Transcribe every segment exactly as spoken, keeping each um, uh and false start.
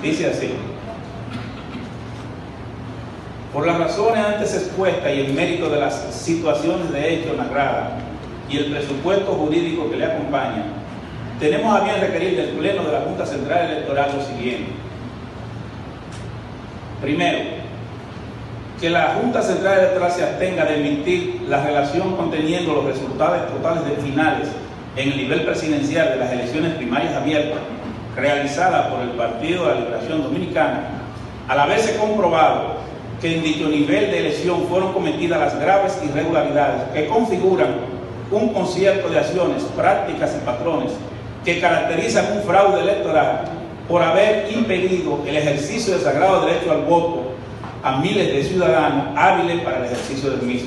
Dice así: por las razones antes expuestas y en mérito de las situaciones de hecho narradas y el presupuesto jurídico que le acompaña, tenemos a bien requerir del Pleno de la Junta Central Electoral lo siguiente. Primero, que la Junta Central Electoral se abstenga de emitir la relación conteniendo los resultados totales de finales en el nivel presidencial de las elecciones primarias abiertas realizadas por el Partido de la Liberación Dominicana, al haberse comprobado que en dicho nivel de elección fueron cometidas las graves irregularidades que configuran un concierto de acciones, prácticas y patrones que caracterizan un fraude electoral por haber impedido el ejercicio del sagrado derecho al voto a miles de ciudadanos hábiles para el ejercicio del mismo.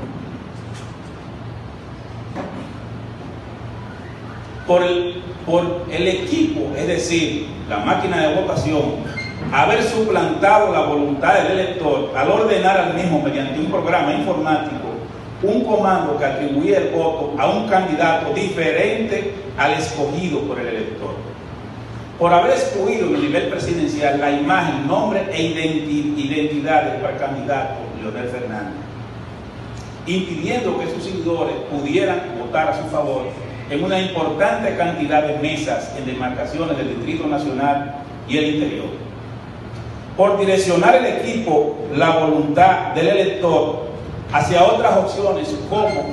Por el, por el equipo, es decir, la máquina de votación, haber suplantado la voluntad del elector al ordenar al mismo mediante un programa informático un comando que atribuía el voto a un candidato diferente al escogido por el elector. Por haber excluido en el nivel presidencial la imagen, nombre e identidad del precandidato Leonel Fernández, impidiendo que sus seguidores pudieran votar a su favor en una importante cantidad de mesas en demarcaciones del Distrito Nacional y el interior. Por direccionar el equipo la voluntad del elector hacia otras opciones como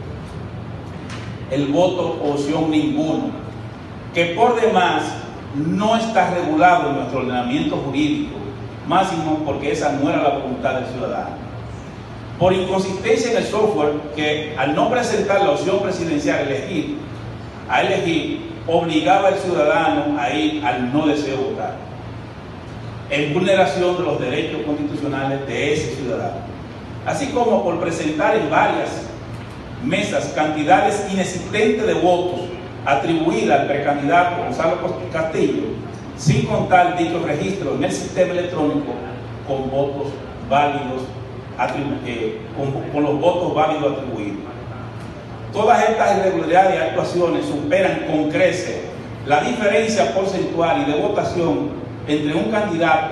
el voto o opción ninguno, que por demás no está regulado en nuestro ordenamiento jurídico, máximo porque esa no era la voluntad del ciudadano. Por inconsistencia en el software que al no presentar la opción presidencial elegir, a elegir, obligaba al ciudadano a ir al no deseo votar, en vulneración de los derechos constitucionales de ese ciudadano. Así como por presentar en varias mesas cantidades inexistentes de votos atribuidas al precandidato Gonzalo Castillo, sin contar dicho registro en el sistema electrónico con votos válidos, eh, con, con los votos válidos atribuidos. Todas estas irregularidades y actuaciones superan con creces la diferencia porcentual y de votación entre un candidato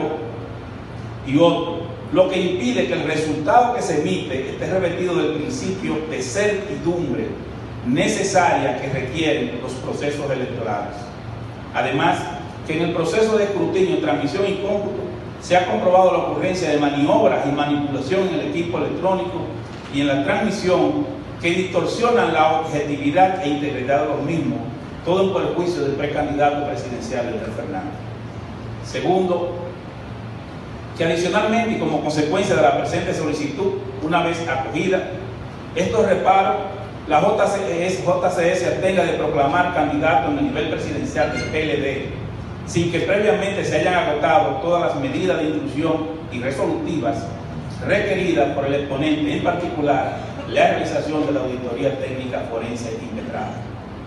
y otro, lo que impide que el resultado que se emite esté revestido del principio de certidumbre necesaria que requieren los procesos electorales. Además, que en el proceso de escrutinio, transmisión y cómputo se ha comprobado la ocurrencia de maniobras y manipulación en el equipo electrónico y en la transmisión que distorsionan la objetividad e integridad de los mismos, todo en perjuicio del precandidato presidencial Leonel Fernández. Segundo, que adicionalmente y como consecuencia de la presente solicitud, una vez acogida, estos reparos, la J C S, J C S abstenga de proclamar candidato en el nivel presidencial del P L D, sin que previamente se hayan agotado todas las medidas de instrucción y resolutivas requeridas por el exponente, en particular la realización de la auditoría técnica forense impetrada.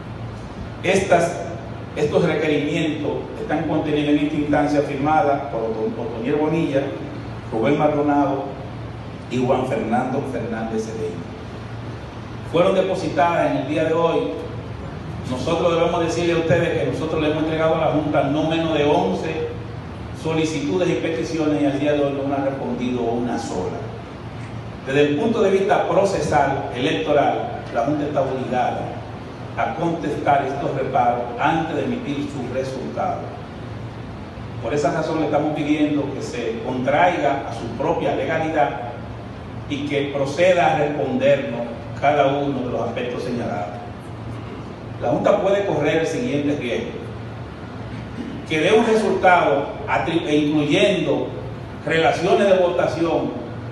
Estas Estos requerimientos están contenidos en esta instancia firmada por Otoniel Bonilla, Rubén Maldonado y Juan Fernando Fernández Cedeño. Fueron depositadas en el día de hoy. Nosotros debemos decirle a ustedes que nosotros le hemos entregado a la Junta no menos de once solicitudes y peticiones y al día de hoy no han respondido una sola. Desde el punto de vista procesal electoral, la Junta está obligada a contestar estos reparos antes de emitir su resultado. Por esa razón le estamos pidiendo que se contraiga a su propia legalidad y que proceda a respondernos cada uno de los aspectos señalados. La Junta puede correr el siguiente riesgo: que dé un resultado incluyendo relaciones de votación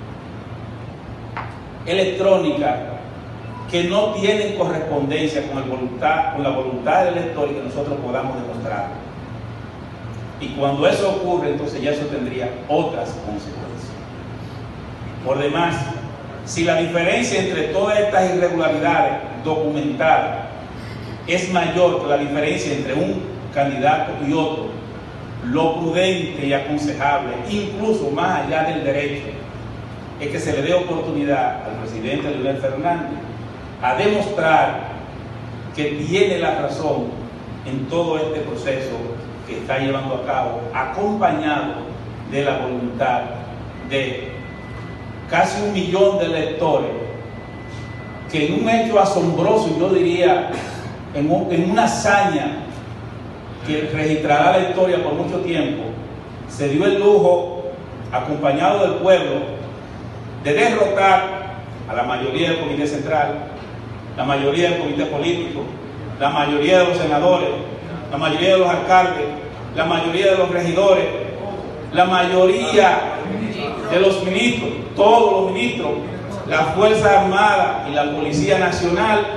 electrónica que no tienen correspondencia con, el voluntad, con la voluntad del elector y que nosotros podamos demostrar. Y cuando eso ocurre, entonces ya eso tendría otras consecuencias. Por demás, si la diferencia entre todas estas irregularidades documentadas es mayor que la diferencia entre un candidato y otro, lo prudente y aconsejable, incluso más allá del derecho, es que se le dé oportunidad al presidente Leonel Fernández a demostrar que tiene la razón en todo este proceso que está llevando a cabo, acompañado de la voluntad de casi un millón de electores, que en un hecho asombroso, yo diría, en, un, en una hazaña que registrará la historia por mucho tiempo, se dio el lujo, acompañado del pueblo, de derrotar a la mayoría del comité central, la mayoría del comité político, la mayoría de los senadores, la mayoría de los alcaldes, la mayoría de los regidores, la mayoría de los ministros, todos los ministros, la Fuerza Armada y la Policía Nacional,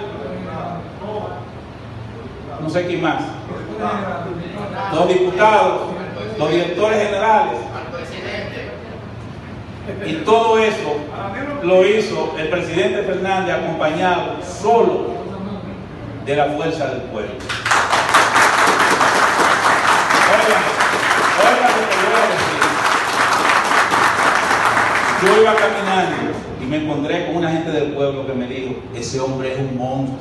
no sé quién más, los diputados, los directores generales, y todo eso lo hizo el presidente Fernández acompañado solo de la fuerza del pueblo. Oigan, oigan lo que yo voy a decir. Yo iba caminando y me encontré con una gente del pueblo que me dijo: ese hombre es un monstruo.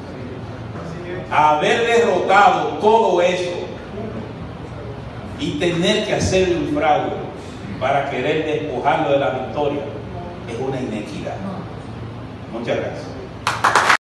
Haber derrotado todo eso y tener que hacerle un fraude para querer despojarlo de la victoria es una inequidad. Muchas gracias.